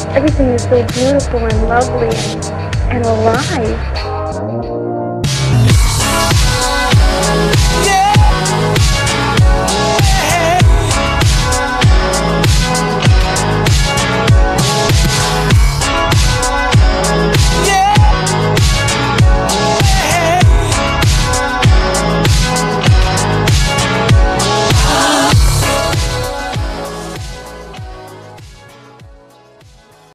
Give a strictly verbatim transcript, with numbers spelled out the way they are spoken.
everything is so beautiful and lovely and, and alive.